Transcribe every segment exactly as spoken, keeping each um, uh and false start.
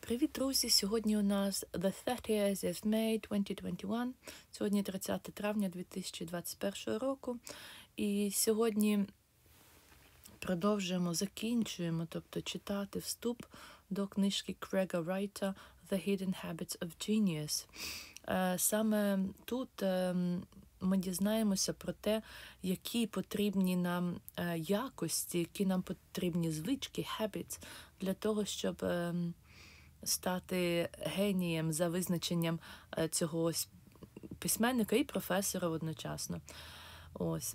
Привіт, друзі! Сьогодні у нас the thirtieth of May twenty twenty-one, сьогодні тридцяте травня дві тисячі двадцять першого року. І сьогодні продовжуємо, закінчуємо, тобто читати вступ до книжки Крега Райта The Hidden Habits of Genius. Саме тут ми дізнаємося про те, які потрібні нам якості, які нам потрібні звички, habits, для того, щоб стати генієм за визначенням цього письменника і професора одночасно. Ось.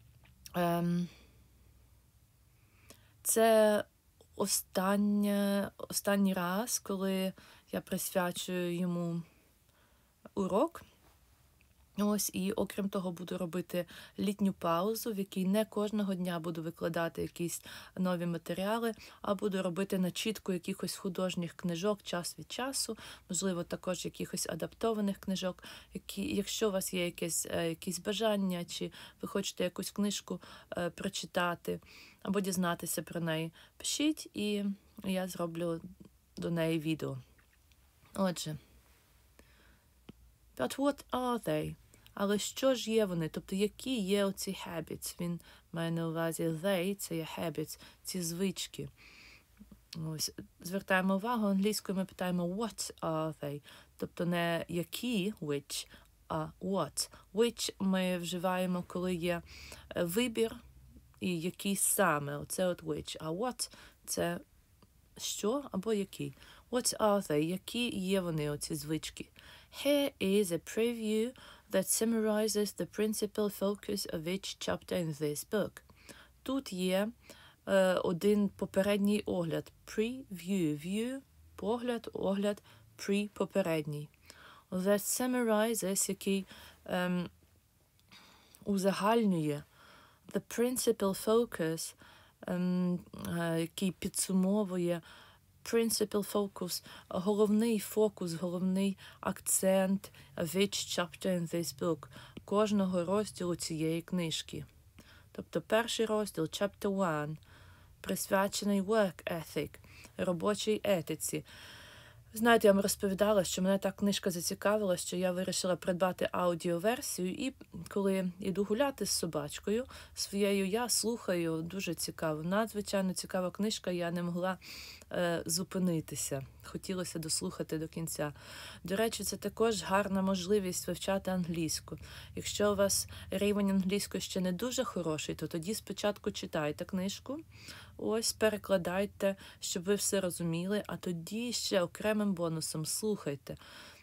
Це останнє, останній раз, коли я присвячую йому урок. Ось, і окрім того, буду робити літню паузу, в якій не кожного дня буду викладати якісь нові матеріали, а буду робити начітку якихось художніх книжок час від часу, можливо, також якихось адаптованих книжок. Які, якщо у вас є якесь, якісь бажання, чи ви хочете якусь книжку е, прочитати або дізнатися про неї, пишіть, і я зроблю до неї відео. Отже. But what are they? Але що ж є вони? Тобто, які є оці habits? Він має на увазі they, це є habits, ці звички. Ось, звертаємо увагу, англійською ми питаємо what are they? Тобто не які, which, а what. Which ми вживаємо, коли є вибір і який саме. Оце от which. А what – це що або який. What are they? Які є вони, оці звички? Here is a preview that summarizes the principal focus of each chapter in this book. Тут є е, один попередній огляд. Preview, view, погляд, огляд, pre, попередній. That summarizes, який ем, узагальнює. The principal focus, ем, е, який підсумовує. Principal focus, головний фокус, головний акцент of each chapter in this book, кожного розділу цієї книжки. Тобто перший розділ, chapter one, присвячений work ethic, робочій етиці. Знаєте, я вам розповідала, що мене та книжка зацікавила, що я вирішила придбати аудіоверсію, і коли йду гуляти з собачкою своєю, я слухаю, дуже цікаво. Надзвичайно цікава книжка, я не могла е, зупинитися. Хотілося дослухати до кінця. До речі, це також гарна можливість вивчати англійську. Якщо у вас рівень англійської ще не дуже хороший, то тоді спочатку читайте книжку, ось, перекладайте, щоб ви все розуміли, а тоді ще окремим бонусом слухайте.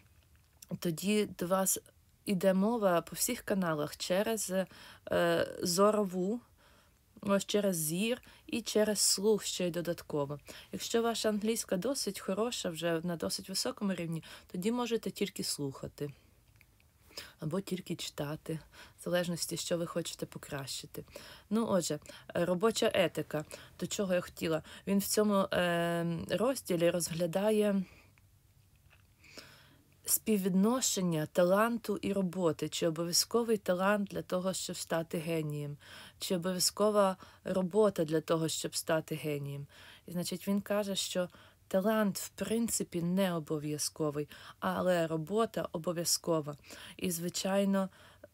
Тоді до вас іде мова по всіх каналах через е, зорову, ось через зір і через слух ще й додатково. Якщо ваша англійська досить хороша, вже на досить високому рівні, тоді можете тільки слухати. Або тільки читати, в залежності, що ви хочете покращити. Ну, отже, робоча етика. До чого я хотіла? Він в цьому е, розділі розглядає співвідношення таланту і роботи. Чи обов'язковий талант для того, щоб стати генієм? Чи обов'язкова робота для того, щоб стати генієм? І, значить, він каже, що талант, в принципі, не обов'язковий, але робота обов'язкова. І, звичайно,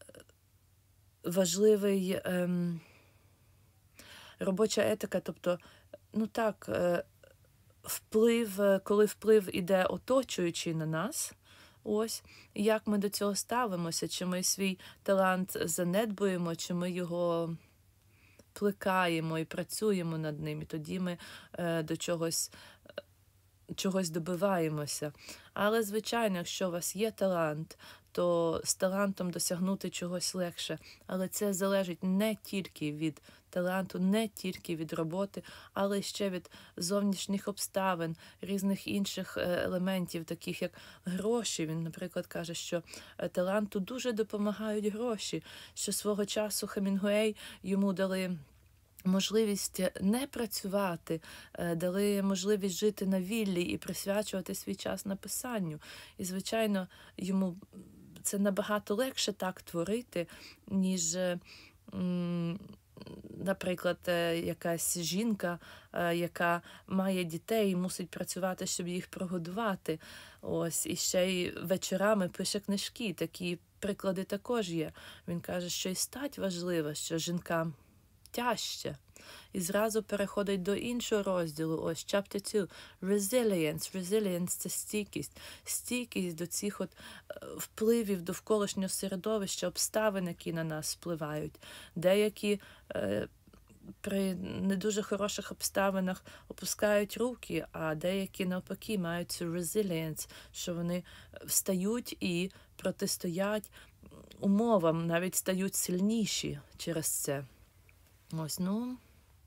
важливий ем, робоча етика, тобто, ну так, е, вплив, коли вплив іде оточуючий на нас, ось, як ми до цього ставимося, чи ми свій талант занедбуємо, чи ми його плекаємо і працюємо над ним, і тоді ми е, до чогось чогось добиваємося. Але, звичайно, якщо у вас є талант, то з талантом досягнути чогось легше. Але це залежить не тільки від таланту, не тільки від роботи, але ще від зовнішніх обставин, різних інших елементів, таких як гроші. Він, наприклад, каже, що таланту дуже допомагають гроші, що свого часу Хемінгуей йому дали можливість не працювати, дали можливість жити на віллі і присвячувати свій час написанню. І, звичайно, йому це набагато легше так творити, ніж наприклад, якась жінка, яка має дітей і мусить працювати, щоб їх прогодувати. Ось, і ще й вечорами пише книжки. Такі приклади також є. Він каже, що і стать важлива, що жінкам тяжче. І зразу переходить до іншого розділу. Ось, chapter two. Resilience. Resilience – це стійкість. Стійкість до цих от впливів довколишнього середовища, обставин, які на нас впливають. Деякі е, при не дуже хороших обставинах опускають руки, а деякі, навпаки, мають цю resilience, що вони встають і протистоять умовам, навіть стають сильніші через це. Ось, ну,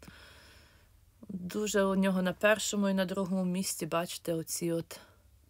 дуже у нього на першому і на другому місці, бачите, оці от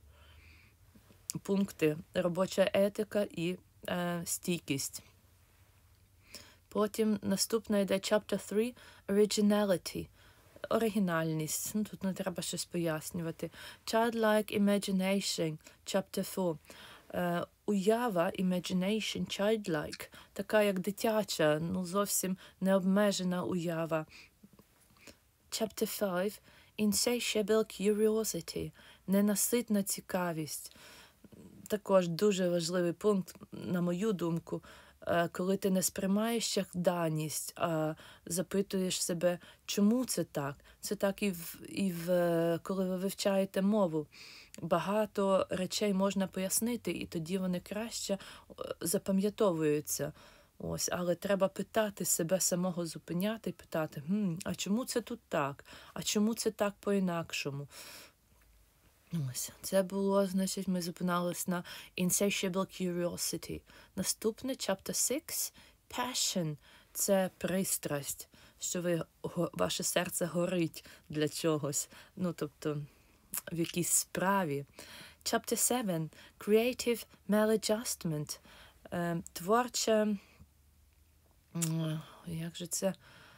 пункти: робоча етика і е, стійкість. Потім наступна йде chapter three, originality, оригінальність. Ну, тут не треба щось пояснювати. Childlike imagination, chapter four. Е, уява, imagination, childlike, така як дитяча, ну зовсім необмежена уява. Chapter five, insatiable curiosity, ненаситна цікавість. Також дуже важливий пункт, на мою думку, коли ти не сприймаєш як даність, а запитуєш себе, чому це так. Це так і, в, і в, коли ви вивчаєте мову. Багато речей можна пояснити, і тоді вони краще запам'ятовуються. Ось, але треба питати себе самого, зупиняти і питати, Хм, а чому це тут так? А чому це так по-інакшому? Ось, це було, значить, ми зупинялись на insatiable curiosity. Наступне, chapter six, passion, це пристрасть, що ви, ваше серце горить для чогось, ну, тобто, в якійсь справі. Chapter seven, creative maladjustment, е, творче, як же це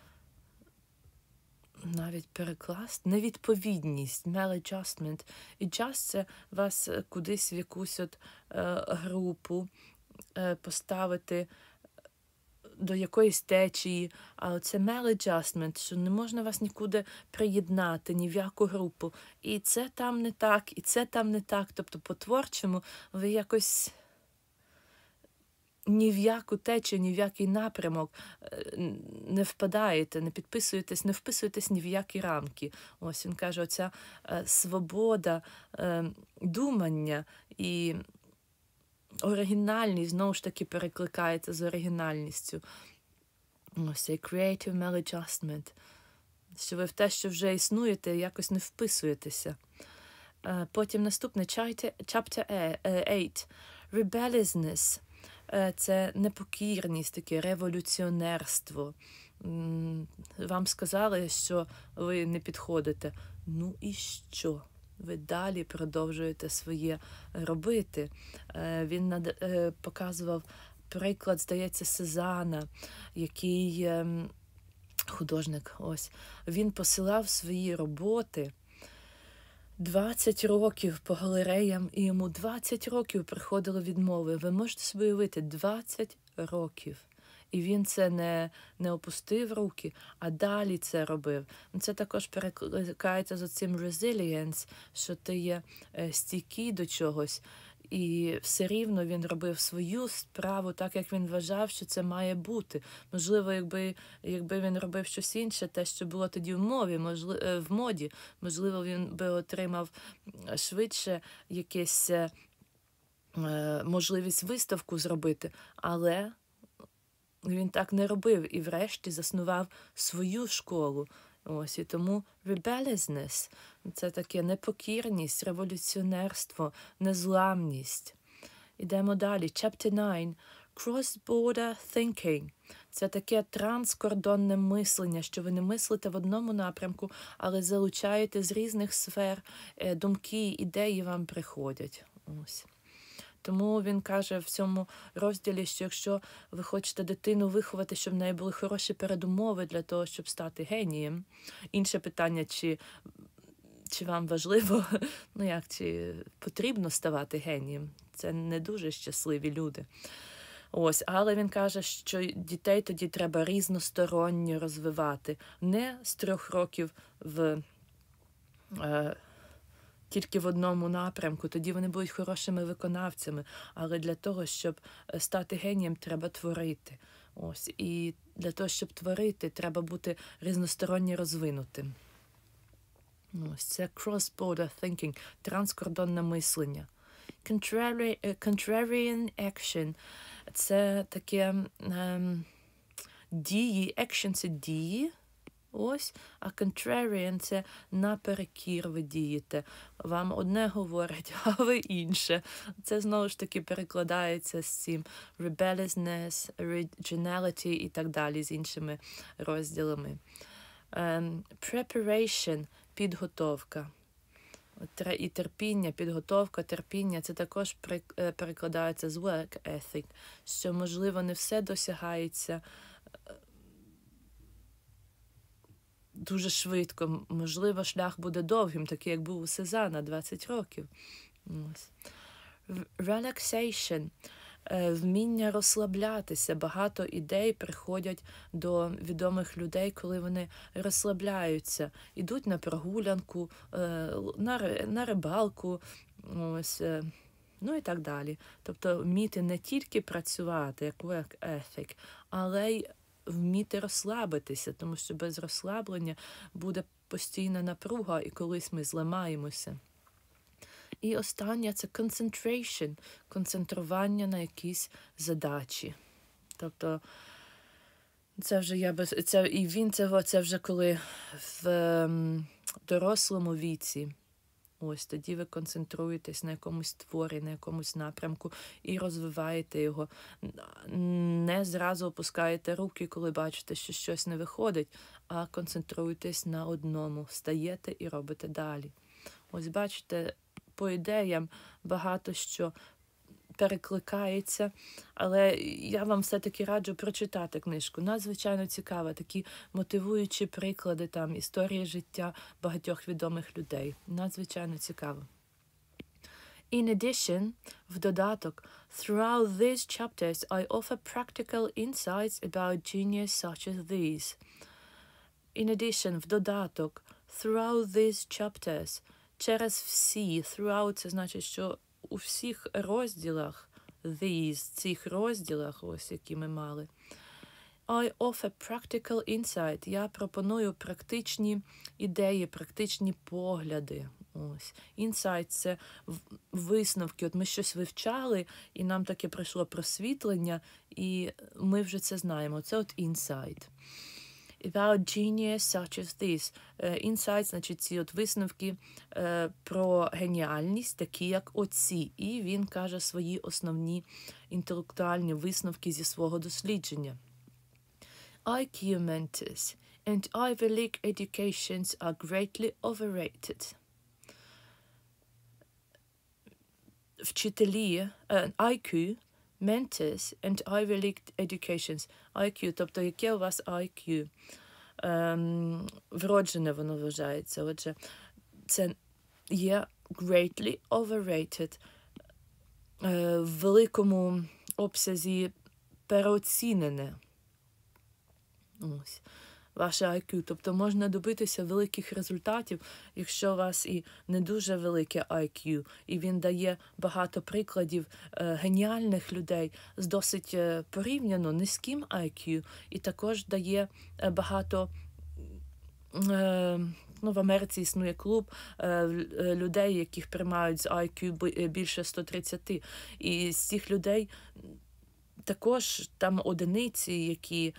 навіть перекласти, невідповідність, maladjustment. І just – це вас кудись в якусь от е, групу е, поставити до якоїсь течії, а це maladjustment, що не можна вас нікуди приєднати, ні в яку групу. І це там не так, і це там не так. Тобто по-творчому ви якось ні в яку течію, ні в який напрямок не впадаєте, не підписуєтесь, не вписуєтесь ні в які рамки. Ось він каже, оця е, свобода е, думання і оригінальність, знову ж таки, перекликається з оригінальністю. Ось цей creative maladjustment. Що ви в те, що вже існуєте, якось не вписуєтеся. Е, потім наступне, chapter eight, rebelliousness. Це непокірність, таке революціонерство. Вам сказали, що ви не підходите. Ну і що? Ви далі продовжуєте своє робити. Він показував приклад, здається, Сезана, який художник, ось, він посилав свої роботи двадцять років по галереям, і йому двадцять років приходили відмови. Ви можете собі уявити, двадцять років. І він це не, не опустив руки, а далі це робив. Це також перекликається з цим resilience, що ти є стійкий до чогось. І все рівно він робив свою справу так, як він вважав, що це має бути. Можливо, якби, якби він робив щось інше, те, що було тоді в мові, можливо, в моді, можливо, він би отримав швидше якесь е, можливість виставку зробити, але він так не робив і врешті заснував свою школу. Ось, і тому rebelliousness – це таке непокірність, революціонерство, незламність. Ідемо далі. Chapter nine. Cross-border thinking. Це таке транскордонне мислення, що ви не мислите в одному напрямку, але залучаєте з різних сфер думки, ідеї вам приходять. Ось. Тому він каже в цьому розділі, що якщо ви хочете дитину виховати, щоб в неї були хороші передумови для того, щоб стати генієм. Інше питання, чи, чи вам важливо, ну як, чи потрібно ставати генієм. Це не дуже щасливі люди. Ось, але він каже, що дітей тоді треба різносторонньо розвивати. Не з трьох років в, е, тільки в одному напрямку, тоді вони будуть хорошими виконавцями. Але для того, щоб стати генієм, треба творити. Ось, і для того, щоб творити, треба бути різносторонньо розвинутим. Ось, це cross-border thinking, транскордонне мислення. Contrary, uh, contrarian action – це таке ем, дії, action – це дії, ось, а contrarian – це наперекір ви дієте. Вам одне говорять, а ви інше. Це знову ж таки перекладається з цим rebelliousness, originality і так далі, з іншими розділами. Um, preparation – підготовка. І терпіння, підготовка, терпіння – це також перекладається з work ethic, що, можливо, не все досягається дуже швидко. Можливо, шлях буде довгим, такий, як був у Сезана, двадцять років. Relaxation – вміння розслаблятися. Багато ідей приходять до відомих людей, коли вони розслабляються. Ідуть на прогулянку, на рибалку, ось, ну і так далі. Тобто вміти не тільки працювати, як work ethic, але й вміти розслабитися, тому що без розслаблення буде постійна напруга, і колись ми зламаємося. І останнє – це concentration, концентрування на якісь задачі. Тобто, це вже я без це і він це, це вже коли в ем, дорослому віці. Ось тоді ви концентруєтесь на якомусь творі, на якомусь напрямку і розвиваєте його. Не зразу опускаєте руки, коли бачите, що щось не виходить, а концентруєтесь на одному, встаєте і робите далі. Ось бачите, по ідеям багато що перекликається, але я вам все-таки раджу прочитати книжку. Надзвичайно цікаво, такі мотивуючі приклади, там, історії життя багатьох відомих людей. Надзвичайно цікаво. In addition, в додаток, throughout these chapters I offer practical insights about genius such as these. In addition, в додаток, throughout these chapters, через всі, throughout – це значить, що у всіх розділах, these, цих розділах, ось які ми мали, I offer practical insight. Я пропоную практичні ідеї, практичні погляди. Ось. Insight – це висновки. От ми щось вивчали, і нам таке прийшло просвітлення, і ми вже це знаємо. Це от insight. About genius such as this. Insight, значить, ці от висновки е, про геніальність, такі як оці. І він каже свої основні інтелектуальні висновки зі свого дослідження. I Q mentors and Ivy League educations are greatly overrated. Вчителі, uh, I Q mentors and Ivy League educations. I Q, тобто яке у вас I Q? Ем, вроджене воно вважається. Отже, це є greatly overrated, е, в великому обсязі переоцінене. Ось. Ваше I Q. Тобто можна добитися великих результатів, якщо у вас і не дуже велике I Q, і він дає багато прикладів е, геніальних людей з досить е, порівняно низьким I Q, і також дає е, багато, е, ну, в Америці існує клуб е, людей, яких приймають з I Q більше сто тридцять, і з цих людей також там одиниці, які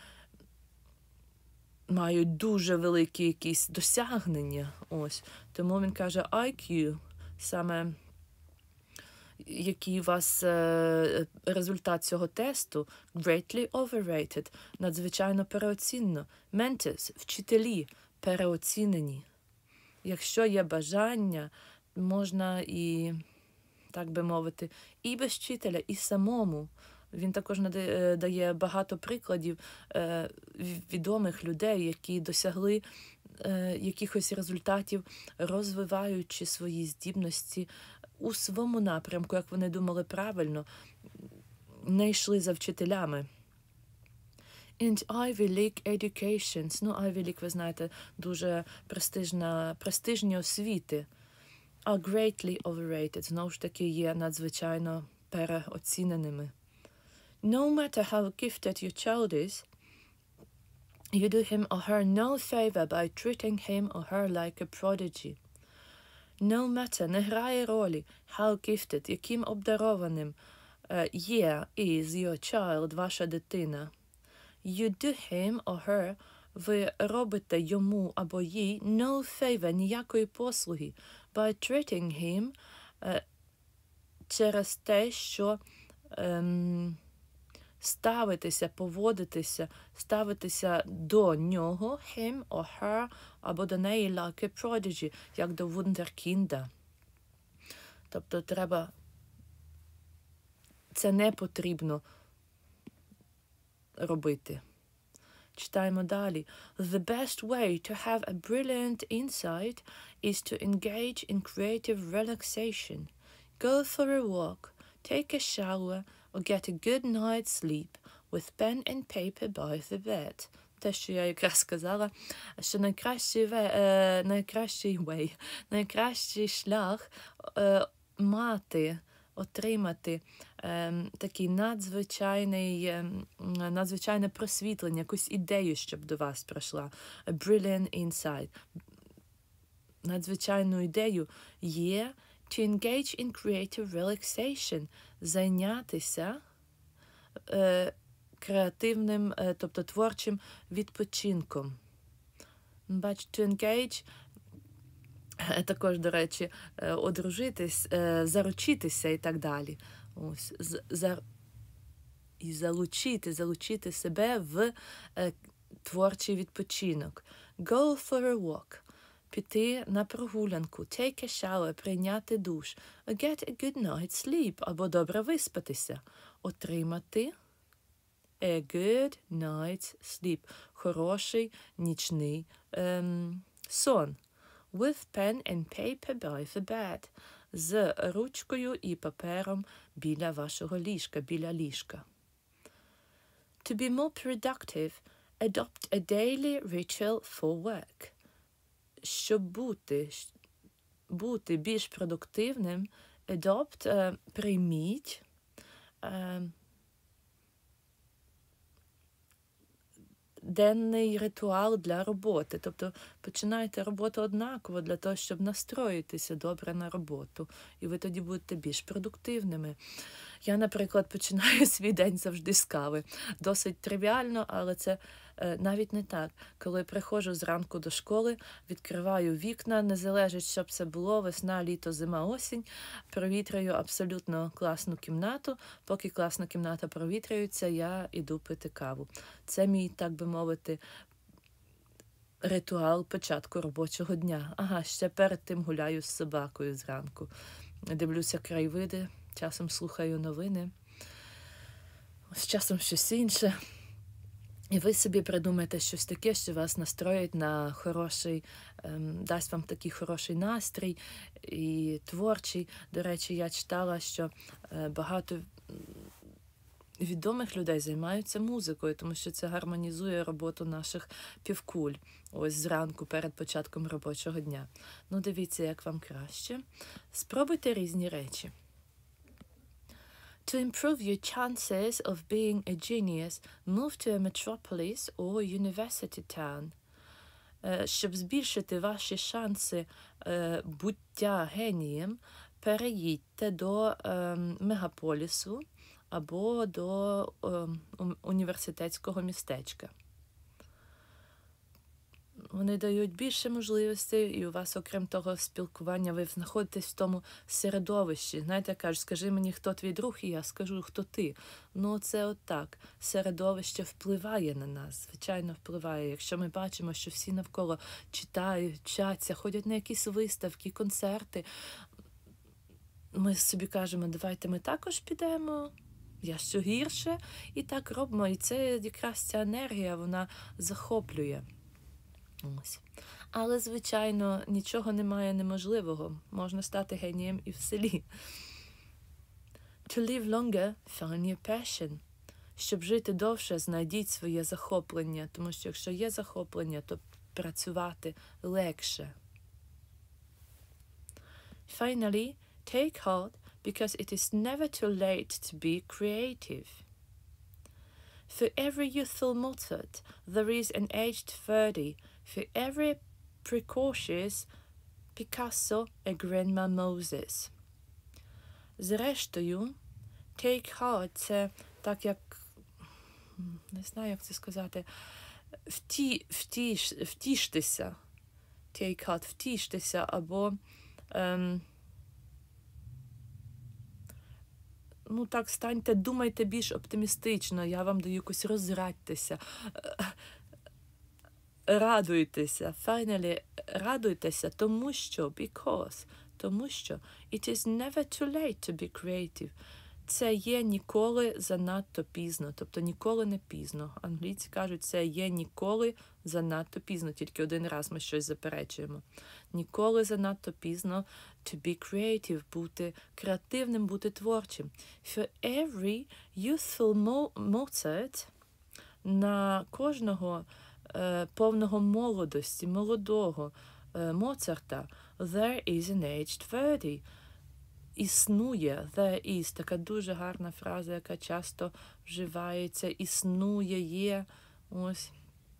мають дуже великі якісь досягнення. Ось. Тому він каже, I Q, саме який у вас е, результат цього тесту, greatly overrated, надзвичайно переоцінено. Mentors, вчителі, переоцінені. Якщо є бажання, можна і, так би мовити, і без вчителя, і самому. Він також дає багато прикладів е, відомих людей, які досягли е, якихось результатів, розвиваючи свої здібності у своєму напрямку, як вони думали правильно. не йшли за вчителями. And Ivy League educations, ну, Ivy League, ви знаєте, дуже престижна, престижні освіти, are greatly overrated, знову ж таки, є надзвичайно переоціненими. No matter how gifted your child is, you do him or her no favor by treating him or her like a prodigy. No matter, не грає ролі, how gifted, яким обдарованим є, is your child, ваша дитина. You do him or her, ви робите йому або їй no favor, ніякої послуги, by treating him, uh, через те, що um, ставитися, поводитися, ставитися до нього, him or her, або до неї like a prodigy, як до вундеркінда. Тобто треба, це не потрібно робити. Читаємо далі. The best way to have a brilliant insight is to engage in creative relaxation. Go for a walk, take a shower, or get a good night's sleep with pen and paper by the bed. Те, що я якраз сказала, що найкращий, е, найкращий way, найкращий шлях е, мати, отримати е, такий надзвичайний, е, надзвичайне просвітлення, якусь ідею, щоб до вас прийшла. A brilliant insight. Надзвичайну ідею є to engage in creative relaxation. Зайнятися е, креативним, е, тобто творчим відпочинком. Бачите, to engage, е, також, до речі, е, одружитись, е, заручитися і так далі. Ось, з, за, і залучити, залучити себе в е, творчий відпочинок. Go for a walk. Піти на прогулянку, take a shower, прийняти душ, get a good night's sleep, або добре виспатися, отримати a good night's sleep, хороший нічний ем, сон, with pen and paper by the bed, з ручкою і папером біля вашого ліжка, біля ліжка. To be more productive, adopt a daily ritual for work. Щоб бути, бути більш продуктивним, adopt, е, прийміть е, денний ритуал для роботи. Тобто починайте роботу однаково для того, щоб настроїтися добре на роботу. І ви тоді будете більш продуктивними. Я, наприклад, починаю свій день завжди з кави. Досить тривіально, але це е, навіть не так. Коли приходжу зранку до школи, відкриваю вікна, не залежить, щоб це було, весна, літо, зима, осінь, провітрюю абсолютно класну кімнату. Поки класна кімната провітрюється, я йду пити каву. Це мій, так би мовити, ритуал початку робочого дня. Ага, ще перед тим гуляю з собакою зранку. Дивлюся краєвиди, часом слухаю новини, з часом щось інше. І ви собі придумаєте щось таке, що вас настроїть на хороший, ем, дасть вам такий хороший настрій і творчий. До речі, я читала, що е, багато відомих людей займаються музикою, тому що це гармонізує роботу наших півкуль. Ось зранку, перед початком робочого дня. Ну, дивіться, як вам краще. Спробуйте різні речі. To improve your chances of being a genius, move to a metropolis or university town. Щоб збільшити ваші шанси е, буття генієм, переїдьте до е, мегаполісу або до е, університетського містечка. Вони дають більше можливостей, і у вас, окрім того спілкування, ви знаходитесь в тому середовищі. Знаєте, кажуть, скажи мені, хто твій друг, і я скажу, хто ти. Ну, це от так. Середовище впливає на нас, звичайно, впливає. Якщо ми бачимо, що всі навколо читають, вчаться, ходять на якісь виставки, концерти, ми собі кажемо, давайте ми також підемо. Я що гірше, і так робимо. І це якраз ця енергія, вона захоплює. Ось. Але, звичайно, нічого немає неможливого. Можна стати генієм і в селі. To live longer, find your passion. Щоб жити довше, знайдіть своє захоплення, тому що якщо є захоплення, то працювати легше. Finally, take heart, because it is never too late to be creative. For every youthful Mozart, there is an aged thirty. For every precocious Picasso, a grandma Moses. Зрештою, take heart – це так як, не знаю, як це сказати, вті, втіш, втіштися. Take heart – втіштися, або ем, ну так, станьте, думайте більш оптимістично, я вам даю якось розрадьтеся. Радуйтеся, finally, радуйтеся, тому що, because, тому що it is never too late to be creative. Це є ніколи занадто пізно, тобто ніколи не пізно. Англійці кажуть, це є ніколи занадто пізно, тільки один раз ми щось заперечуємо. Ніколи занадто пізно to be creative, бути креативним, бути творчим. For every youthful Mozart, на кожного е, повного молодості, молодого е, Моцарта, there is an aged thirty. Існує, there is, така дуже гарна фраза, яка часто вживається, існує, є, ось.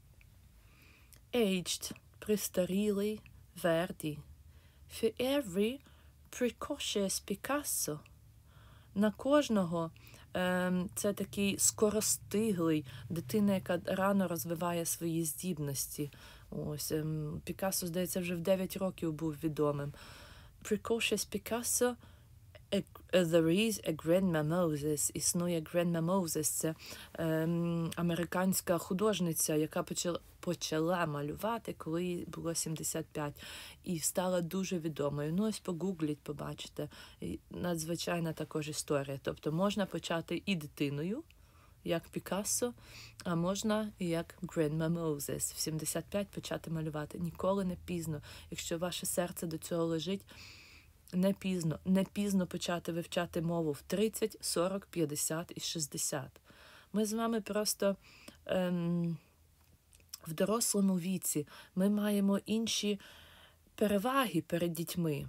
Aged, пристарілий, Verdi. For every precocious Picasso. На кожного е, це такий скоростиглий, дитина, яка рано розвиває свої здібності. Ось, е, Пікассо, здається, вже в дев'ять років був відомим. Precocious Picasso, a, there is a grandma Moses. Існує grandma Moses. Це е, американська художниця, яка почала, почала малювати, коли їй було сімдесят п'ять. І стала дуже відомою. Ну, ось погугліть, побачите. Надзвичайна також історія. Тобто можна почати і дитиною, як Пікассо, а можна і як Grandma Moses. В сімдесят п'ять почати малювати. Ніколи не пізно. Якщо ваше серце до цього лежить, не пізно. Не пізно почати вивчати мову в тридцять, сорок, п'ятдесят і шістдесят. Ми з вами просто ем, в дорослому віці. Ми маємо інші переваги перед дітьми.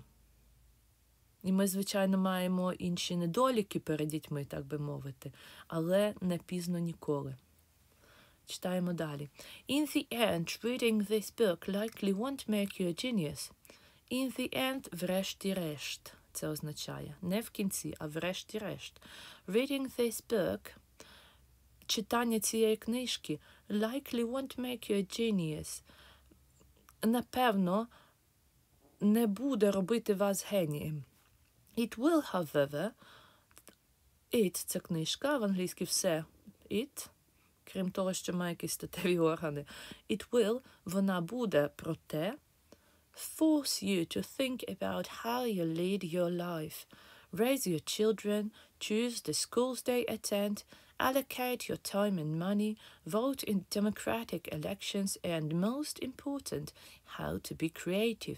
І ми, звичайно, маємо інші недоліки перед дітьми, так би мовити. Але не пізно ніколи. Читаємо далі. In the end, reading this book likely won't make you a genius. In the end, врешті-решт. Це означає. Не в кінці, а врешті-решт. Reading this book, читання цієї книжки, likely won't make you a genius. Напевно, не буде робити вас генієм. It will, however, it – це книжка, в англійській все it, крім того, що має якісь статеві органи. It will, вона буде, проте, force you to think about how you lead your life, raise your children, choose the schools they attend, allocate your time and money, vote in democratic elections, and most important, how to be creative.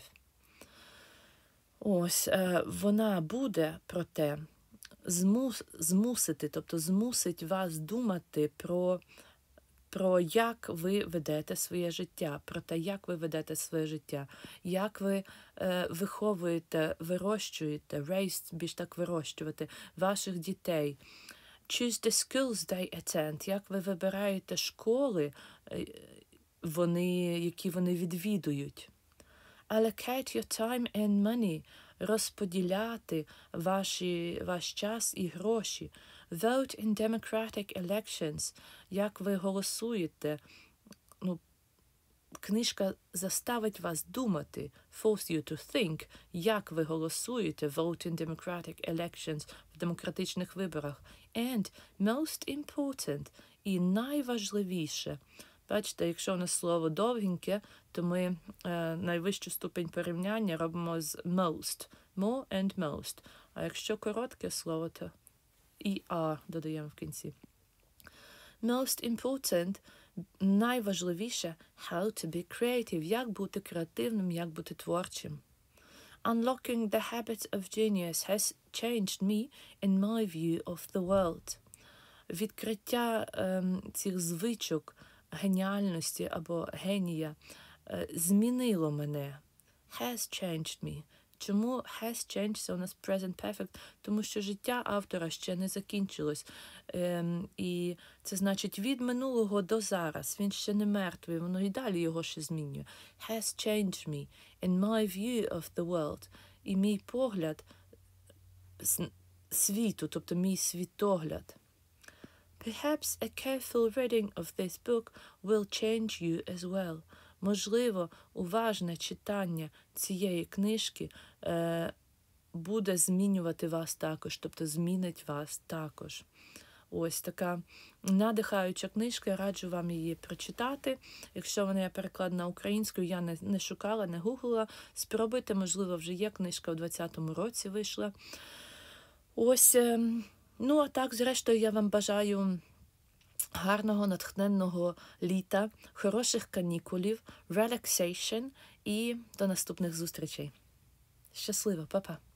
Ось, вона буде, проте, змус, змусити, тобто змусить вас думати про, про як ви ведете своє життя, про те, як ви ведете своє життя, як ви е, виховуєте, вирощуєте, raised, більш так вирощувати, ваших дітей. Choose the schools they attend, як ви вибираєте школи, вони, які вони відвідують. Allocate your time and money. Розподіляти ваші, ваш час і гроші. Vote in democratic elections. Як ви голосуєте. Ну, книжка заставить вас думати. Force you to think. Як ви голосуєте. Vote in democratic elections. В демократичних виборах. And most important. І найважливіше. Бачите, якщо у нас слово довгеньке, то ми е, найвищу ступень порівняння робимо з most. More and most. А якщо коротке слово, то і «are» додаємо в кінці. Most important, найважливіше, how to be creative. Як бути креативним, як бути творчим. Unlocking the habits of genius has changed me in my view of the world. Відкриття ем, цих звичок геніальності або генія е, змінило мене. Has changed me. Чому has changed, це у нас present perfect? Тому що життя автора ще не закінчилось. Ем, і це значить від минулого до зараз. Він ще не мертвий, воно і далі його ще змінює. Has changed me in my view of the world. І мій погляд світу, тобто мій світогляд. Perhaps a careful reading of this book will change you as well. Можливо, уважне читання цієї книжки е, буде змінювати вас також, тобто змінить вас також. Ось така надихаюча книжка, я раджу вам її прочитати. Якщо вона є перекладена українською, я не, не шукала, не гуглила. Спробуйте, можливо, вже є книжка в двадцятому році вийшла. Ось, е, ну а так, зрештою, я вам бажаю гарного, натхненного літа, хороших канікулів, relaxation і до наступних зустрічей. Щасливо, па-па!